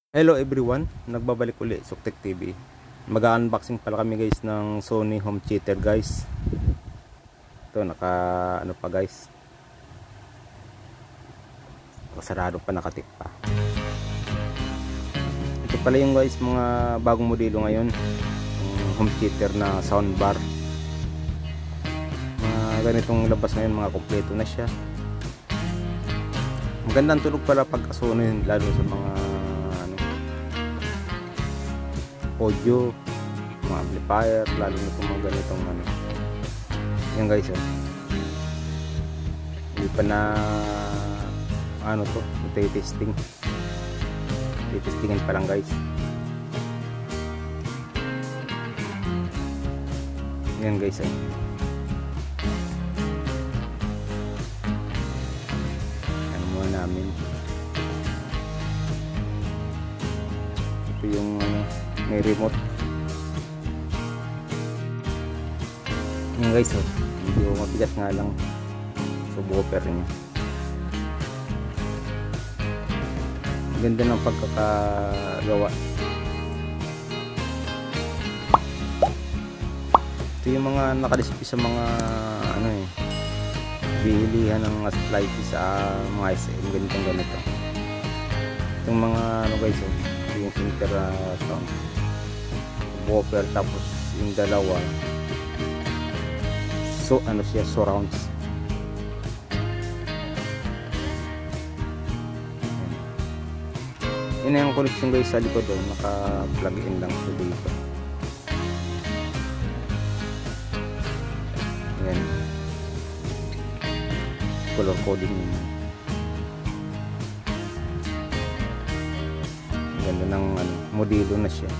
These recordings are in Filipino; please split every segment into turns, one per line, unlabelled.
Hello everyone, nagbabalik uli Suktek TV. Mag-unboxing pala kami guys ng Sony home theater guys. Ito naka ano pa guys. Sarado pa, nakatip pa. Ito pala yung guys mga bagong modelo ngayon. Yung home theater na soundbar. Mga ganitong labas ngayon, mga kompleto na siya. Magandang tulog pala pagka-Sony, lalo sa mga audio, mga amplifier, lalo na itong mga ganitong ano. Yan guys, oh. Hindi pa na ano to, testing. Testingan pa lang guys. Yan guys, oh. Ano muna namin. Ito yung ano, may remote. Yung guys, oh, medyo mabigat nga lang subwoofer niya. Ganda ng pagkakagawa. Ito yung mga nakadisplay sa mga ano eh, bilihan ng appliances sa mga SM, ganito. Itong mga ano guys, oh, yung center sound subwoofer, tapos yung dalawa so ano siya, surrounds. Yun na yung connection guys sa likod, oh, naka plug in lang siya dito. Yan, color coding yun. Ganda ng ano, modelo na siya.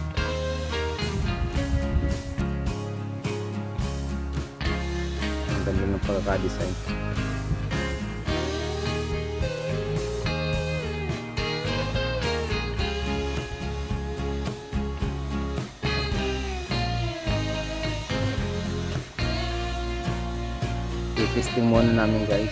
Ang ganda ng pagkaka-design. I-testing muna namin guys.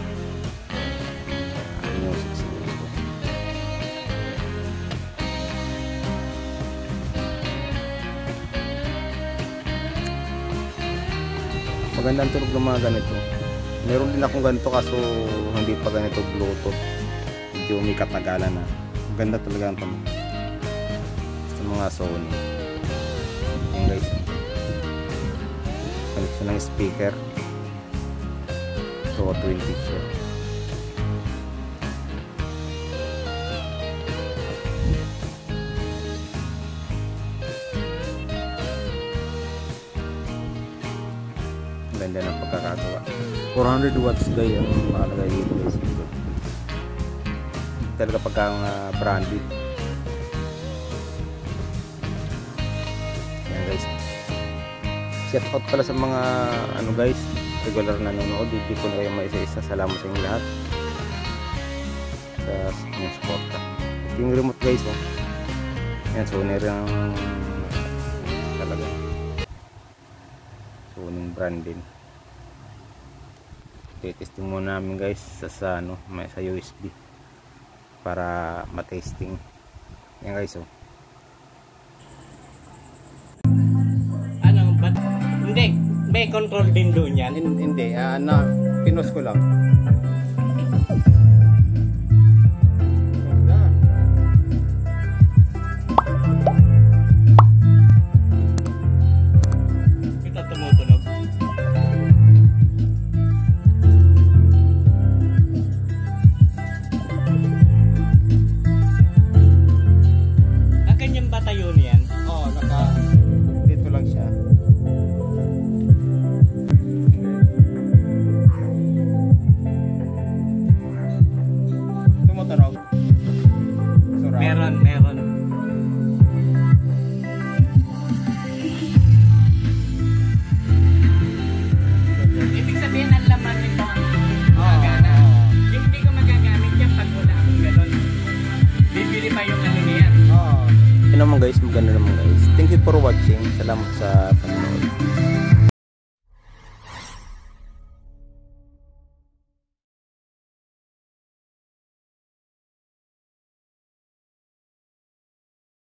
Magandang tunog ng mga ganito. Meron din akong ganito kaso hindi pa ganito Bluetooth. Medyo may katagalan na. Maganda talaga ang tunog sa mga Sony. Ayan guys, connection ng speaker. So 20 siya. Ganda ng pagkakagawa. 400 watts guys ang nakalagay dito guys. Talaga pagkang branded. Yan guys. Shout out pala sa mga ano guys, regular na nanonood. Hindi ko na kayo maisa-isa. Salamat sa inyong lahat sa inyong support. Ito yung remote guys, oh. Yan, Sony rin talaga. Sony brand din. I-testing muna namin guys sa ano, sa USB para ma-testing. Yan guys, oh.
Ano ba? Hindi, may control din doon yan.
Hindi, pinos ko lang.